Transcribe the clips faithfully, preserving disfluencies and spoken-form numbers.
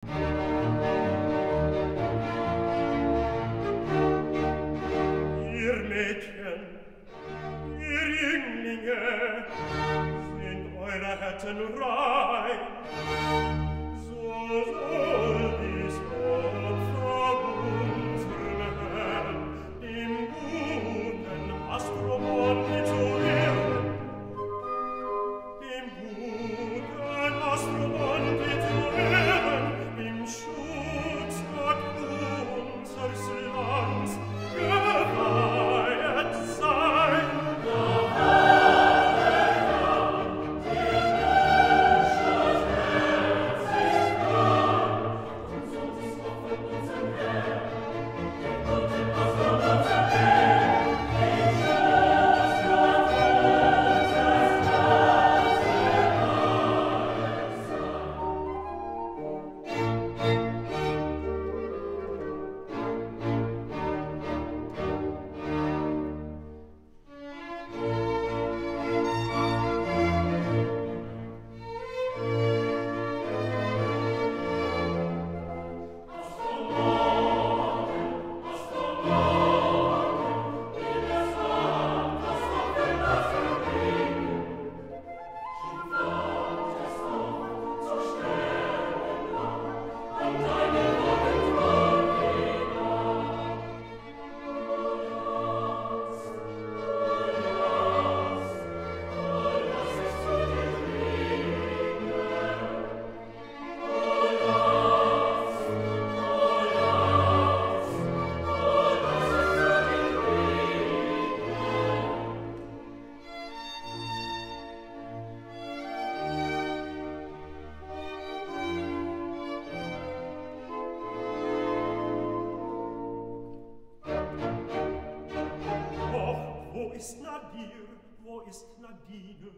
Ihr Mädchen, ihr Jünglinge, sind eure Herzen rein, so soll dies Opfer unserem Herrn, dem guten Astromonte zu Ehren, dem guten Astromonte zu Ehren, im Schutzgott unseres Lands geweihet sein. Wo ist Nadir? Wo ist Nadine?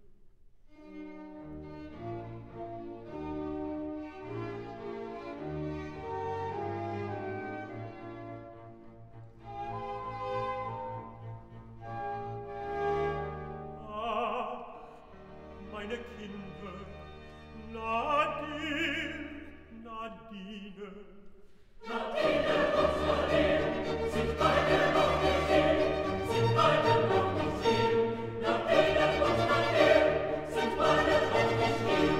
Ah, meine Kinder, Nadir, Nadine. Nadine und Nadine sind beide noch nicht hier, sind beide noch nicht hier. Nadine und Nadine sind beide noch nicht hier.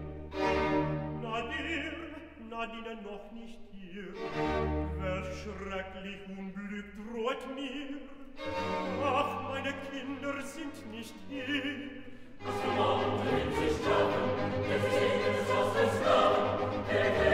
Nadir, Nadine noch nicht hier. Welch schrecklich Unglück droht mir. Ach, meine Kinder sind nicht hier. Astromonte will sich sterben, der sich aus der Sklaven, der